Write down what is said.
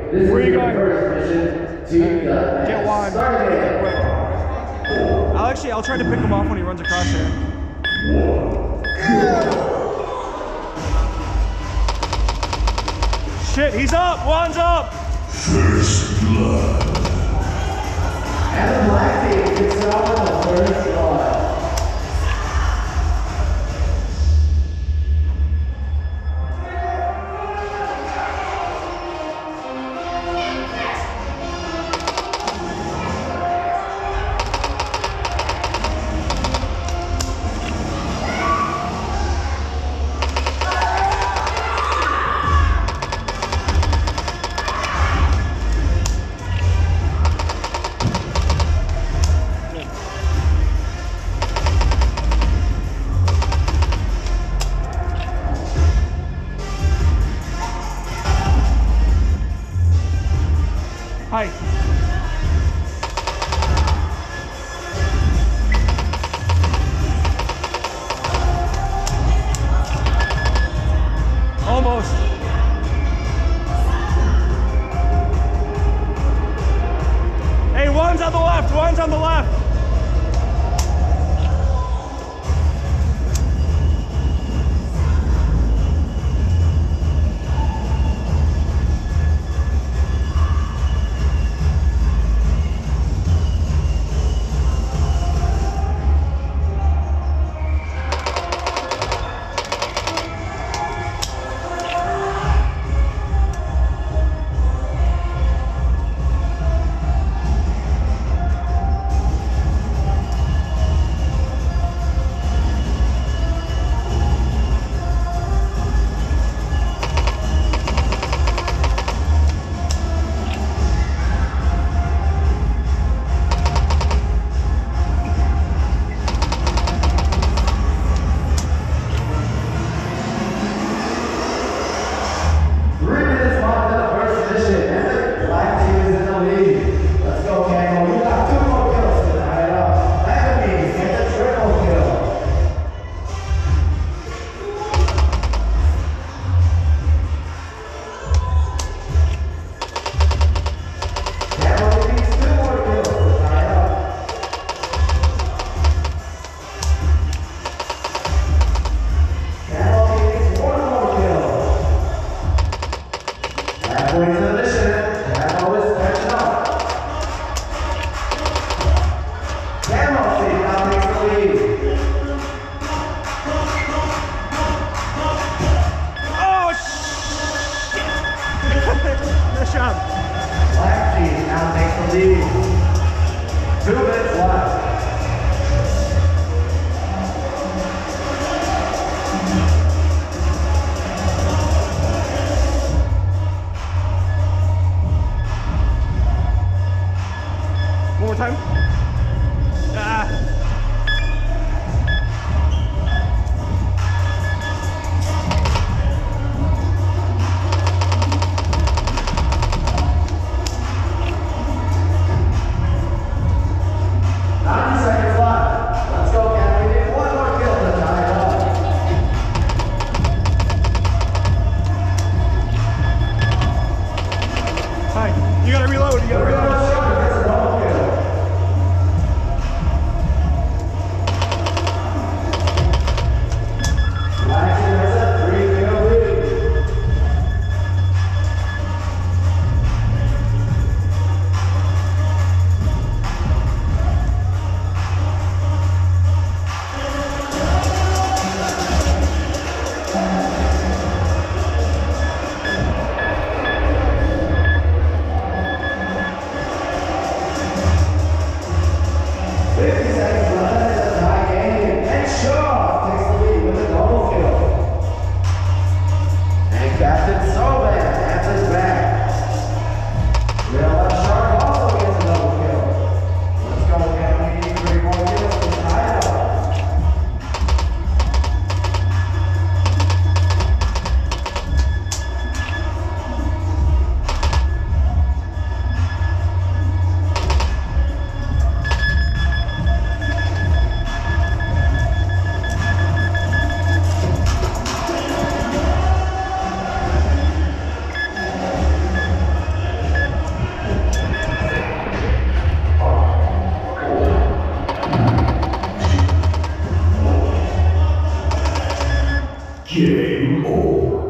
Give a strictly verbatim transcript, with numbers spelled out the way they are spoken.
Where are you going? Uh, get one. I'll actually, I'll try to pick him off when he runs across here. Shit, he's up. One's up. First blood. And the black team gets it off in the first blood. Hi. Almost. Hey, one's on the left, one's on the left. Two minutes left. One more time. Ah. ninety seconds left. Let's go, Cat. We need one more kill to tie it up. Hi. You gotta reload. You gotta reload. It's a double kill. Black team has a three kill lead. fifty seconds left, it's a tie game, and Shaw takes the lead with a double kill. And Captain Soban answers back. Real Left Shark also gets a double kill. Let's go, Cat. We need three more kills to tie it up. Game over.